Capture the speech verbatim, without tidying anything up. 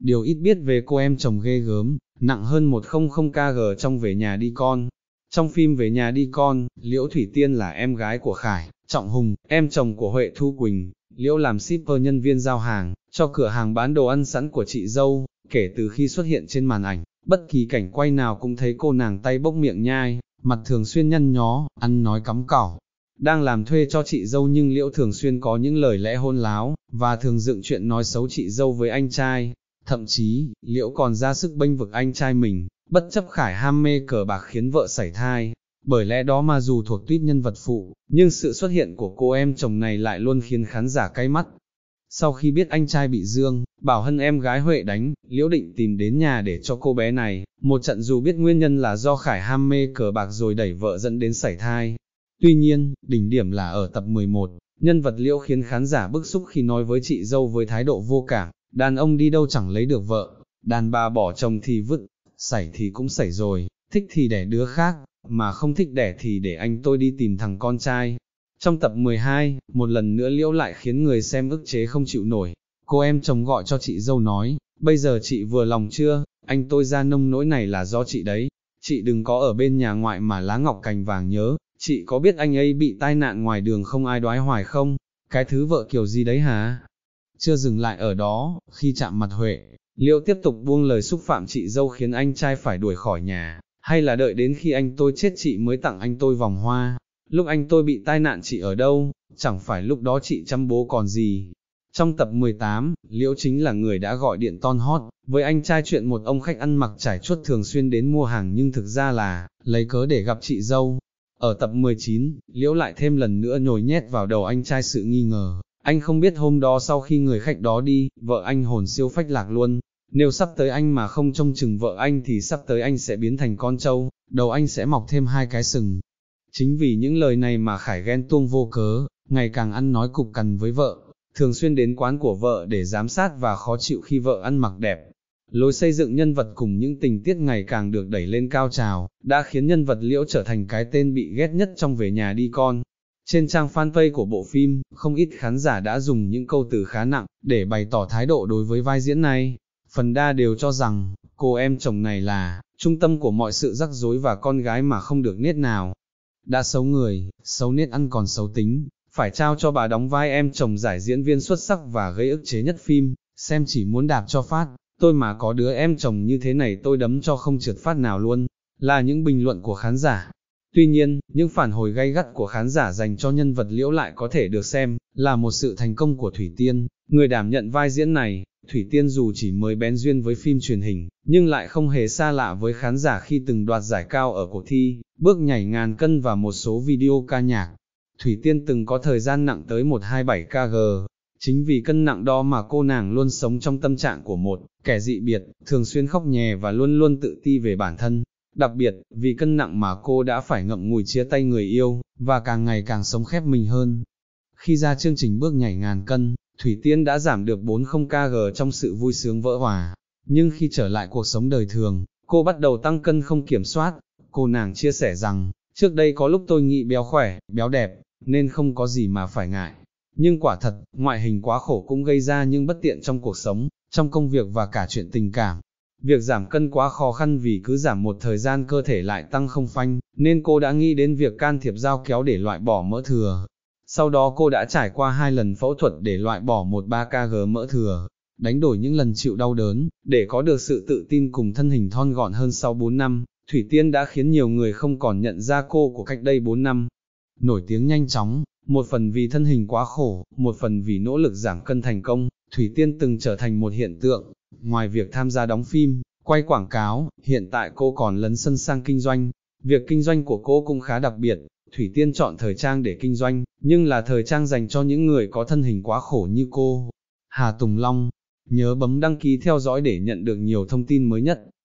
điều ít biết về cô em chồng ghê gớm, nặng hơn một trăm ki-lô-gam trong Về Nhà Đi Con. Trong phim Về Nhà Đi Con, Liễu Thủy Tiên là em gái của Khải Trọng Hùng, em chồng của Huệ Thu Quỳnh. Liễu làm shipper nhân viên giao hàng cho cửa hàng bán đồ ăn sẵn của chị dâu. Kể từ khi xuất hiện trên màn ảnh, bất kỳ cảnh quay nào cũng thấy cô nàng tay bốc miệng nhai, mặt thường xuyên nhăn nhó, ăn nói cắm cỏng. Đang làm thuê cho chị dâu nhưng Liễu thường xuyên có những lời lẽ hỗn láo, và thường dựng chuyện nói xấu chị dâu với anh trai. Thậm chí, Liễu còn ra sức bênh vực anh trai mình, bất chấp Khải ham mê cờ bạc khiến vợ sảy thai. Bởi lẽ đó mà dù thuộc tuýp nhân vật phụ, nhưng sự xuất hiện của cô em chồng này lại luôn khiến khán giả cay mắt. Sau khi biết anh trai bị Dương Bảo Hân em gái Huệ đánh, Liễu định tìm đến nhà để cho cô bé này một trận dù biết nguyên nhân là do Khải ham mê cờ bạc rồi đẩy vợ dẫn đến sảy thai. Tuy nhiên, đỉnh điểm là ở tập mười một, nhân vật Liễu khiến khán giả bức xúc khi nói với chị dâu với thái độ vô cảm, đàn ông đi đâu chẳng lấy được vợ, đàn bà bỏ chồng thì vứt, sảy thì cũng sảy rồi, thích thì đẻ đứa khác, mà không thích đẻ thì để anh tôi đi tìm thằng con trai. Trong tập mười hai, một lần nữa Liễu lại khiến người xem ức chế không chịu nổi. Cô em chồng gọi cho chị dâu nói, bây giờ chị vừa lòng chưa, anh tôi ra nông nỗi này là do chị đấy, chị đừng có ở bên nhà ngoại mà lá ngọc cành vàng nhớ, chị có biết anh ấy bị tai nạn ngoài đường không ai đoái hoài không, cái thứ vợ kiểu gì đấy hả? Chưa dừng lại ở đó, khi chạm mặt Huệ, Liễu tiếp tục buông lời xúc phạm chị dâu khiến anh trai phải đuổi khỏi nhà, hay là đợi đến khi anh tôi chết chị mới tặng anh tôi vòng hoa. Lúc anh tôi bị tai nạn chị ở đâu, chẳng phải lúc đó chị chăm bố còn gì. Trong tập mười tám, Liễu chính là người đã gọi điện ton hót với anh trai chuyện một ông khách ăn mặc trải chuốt thường xuyên đến mua hàng nhưng thực ra là lấy cớ để gặp chị dâu. Ở tập mười chín, Liễu lại thêm lần nữa nhồi nhét vào đầu anh trai sự nghi ngờ. Anh không biết hôm đó sau khi người khách đó đi, vợ anh hồn siêu phách lạc luôn. Nếu sắp tới anh mà không trông chừng vợ anh thì sắp tới anh sẽ biến thành con trâu, đầu anh sẽ mọc thêm hai cái sừng. Chính vì những lời này mà Khải ghen tuông vô cớ, ngày càng ăn nói cục cằn với vợ, thường xuyên đến quán của vợ để giám sát và khó chịu khi vợ ăn mặc đẹp. Lối xây dựng nhân vật cùng những tình tiết ngày càng được đẩy lên cao trào, đã khiến nhân vật Liễu trở thành cái tên bị ghét nhất trong Về Nhà Đi Con. Trên trang fanpage của bộ phim, không ít khán giả đã dùng những câu từ khá nặng để bày tỏ thái độ đối với vai diễn này. Phần đa đều cho rằng, cô em chồng này là trung tâm của mọi sự rắc rối và con gái mà không được nết nào. Đã xấu người, xấu nết ăn còn xấu tính, phải trao cho bà đóng vai em chồng giải diễn viên xuất sắc và gây ức chế nhất phim, xem chỉ muốn đạp cho phát, tôi mà có đứa em chồng như thế này tôi đấm cho không trượt phát nào luôn, là những bình luận của khán giả. Tuy nhiên, những phản hồi gay gắt của khán giả dành cho nhân vật Liễu lại có thể được xem là một sự thành công của Thủy Tiên, người đảm nhận vai diễn này. Thủy Tiên dù chỉ mới bén duyên với phim truyền hình, nhưng lại không hề xa lạ với khán giả khi từng đoạt giải cao ở cuộc thi Bước Nhảy Ngàn Cân và một số video ca nhạc. Thủy Tiên từng có thời gian nặng tới một trăm hai mươi bảy ki-lô-gam. Chính vì cân nặng đó mà cô nàng luôn sống trong tâm trạng của một kẻ dị biệt, thường xuyên khóc nhè và luôn luôn tự ti về bản thân. Đặc biệt, vì cân nặng mà cô đã phải ngậm ngùi chia tay người yêu, và càng ngày càng sống khép mình hơn. Khi ra chương trình Bước Nhảy Ngàn Cân, Thủy Tiên đã giảm được bốn mươi ki-lô-gam trong sự vui sướng vỡ hòa. Nhưng khi trở lại cuộc sống đời thường, cô bắt đầu tăng cân không kiểm soát. Cô nàng chia sẻ rằng, trước đây có lúc tôi nghĩ béo khỏe, béo đẹp, nên không có gì mà phải ngại. Nhưng quả thật, ngoại hình quá khổ cũng gây ra những bất tiện trong cuộc sống, trong công việc và cả chuyện tình cảm. Việc giảm cân quá khó khăn vì cứ giảm một thời gian cơ thể lại tăng không phanh, nên cô đã nghĩ đến việc can thiệp dao kéo để loại bỏ mỡ thừa. Sau đó cô đã trải qua hai lần phẫu thuật để loại bỏ một phẩy ba ki-lô-gam mỡ thừa, đánh đổi những lần chịu đau đớn, để có được sự tự tin cùng thân hình thon gọn hơn sau bốn năm. Thủy Tiên đã khiến nhiều người không còn nhận ra cô của cách đây bốn năm. Nổi tiếng nhanh chóng, một phần vì thân hình quá khổ, một phần vì nỗ lực giảm cân thành công, Thủy Tiên từng trở thành một hiện tượng. Ngoài việc tham gia đóng phim, quay quảng cáo, hiện tại cô còn lấn sân sang kinh doanh. Việc kinh doanh của cô cũng khá đặc biệt. Thủy Tiên chọn thời trang để kinh doanh, nhưng là thời trang dành cho những người có thân hình quá khổ như cô. Hà Tùng Long, nhớ bấm đăng ký theo dõi để nhận được nhiều thông tin mới nhất.